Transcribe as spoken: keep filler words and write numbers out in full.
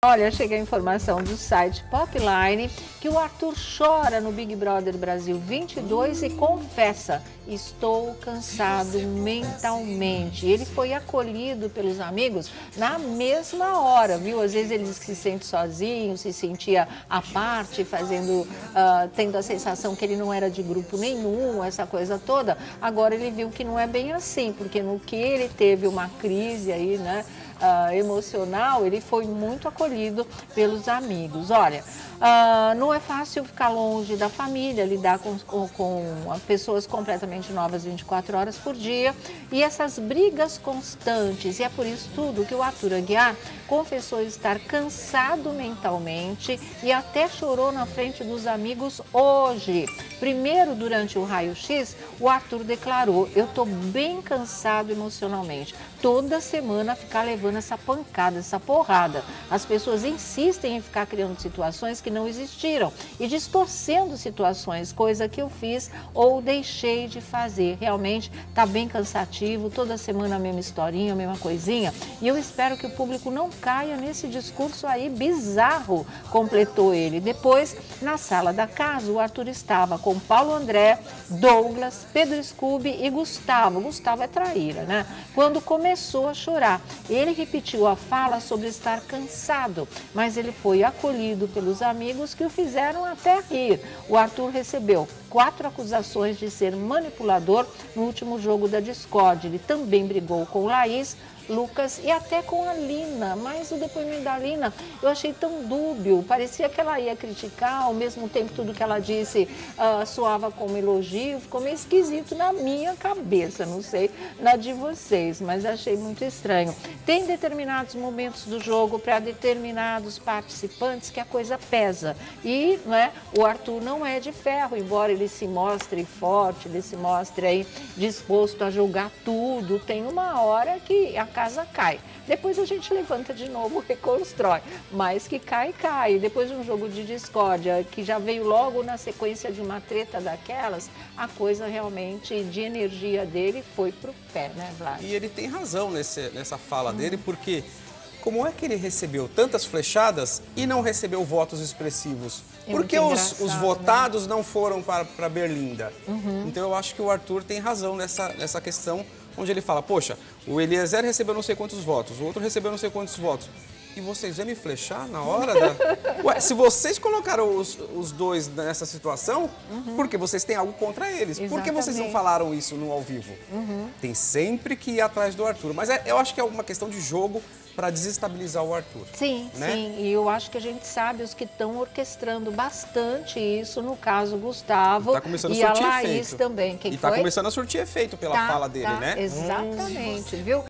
Olha, chega a informação do site Popline que o Arthur chora no Big Brother Brasil vinte e dois e confessa: estou cansado mentalmente. Ele foi acolhido pelos amigos na mesma hora, viu? Às vezes ele diz que se sente sozinho, se sentia à parte, fazendo, uh, tendo a sensação que ele não era de grupo nenhum, essa coisa toda. Agora ele viu que não é bem assim, porque no que ele teve uma crise aí, né? Uh, emocional, ele foi muito acolhido pelos amigos. Olha, uh, não é fácil ficar longe da família, lidar com, com, com pessoas completamente novas vinte e quatro horas por dia e essas brigas constantes. E é por isso tudo que o Arthur Aguiar confessou estar cansado mentalmente e até chorou na frente dos amigos hoje. Primeiro, durante o raio-x, o Arthur declarou: eu estou bem cansado emocionalmente. Toda semana ficar levando essa pancada, essa porrada. As pessoas insistem em ficar criando situações que não existiram e distorcendo situações, coisa que eu fiz ou deixei de fazer. Realmente está bem cansativo, toda semana a mesma historinha, a mesma coisinha. E eu espero que o público não caia nesse discurso aí bizarro, completou ele. Depois, na sala da casa, o Arthur estava com Paulo André, Douglas, Pedro Scooby e Gustavo. Gustavo é traíra, né? Quando começou a chorar, ele repetiu a fala sobre estar cansado, mas ele foi acolhido pelos amigos que o fizeram até rir. O Arthur recebeu quatro acusações de ser manipulador no último jogo da Discord. Ele também brigou com Laís, Lucas e até com a Lina, mas o depoimento da Lina eu achei tão dúbio, parecia que ela ia criticar, ao mesmo tempo tudo que ela disse uh, soava como elogio, ficou meio esquisito na minha cabeça, não sei na de vocês, mas achei muito estranho. Tem determinados momentos do jogo para determinados participantes que a coisa pesa e, né, o Arthur não é de ferro, embora ele se mostre forte, ele se mostre aí disposto a jogar tudo, tem uma hora que a casa cai. Depois a gente levanta de novo, reconstrói. Mas que cai, cai. Depois de um jogo de discórdia, que já veio logo na sequência de uma treta daquelas, a coisa realmente de energia dele foi pro pé, né, Vlad? E ele tem razão nesse, nessa fala hum. dele, porque como é que ele recebeu tantas flechadas e não recebeu votos expressivos? É porque os, os votados, né, não foram para, para Berlinda. Uhum. Então eu acho que o Arthur tem razão nessa, nessa questão, onde ele fala: poxa, o Eliezer recebeu não sei quantos votos, o outro recebeu não sei quantos votos. E vocês vão me flechar na hora da... Ué, se vocês colocaram os, os dois nessa situação, uhum, porque vocês têm algo contra eles. Exatamente. Por que vocês não falaram isso no ao vivo? Uhum. Tem sempre que ir atrás do Arthur. Mas é, eu acho que é uma questão de jogo para desestabilizar o Arthur. Sim, né? Sim. E eu acho que a gente sabe os que estão orquestrando bastante isso, no caso Gustavo tá começando e a, a Laís efeito. também. Quem e está começando a surtir efeito pela tá, fala dele, tá, né? Exatamente, hum. viu?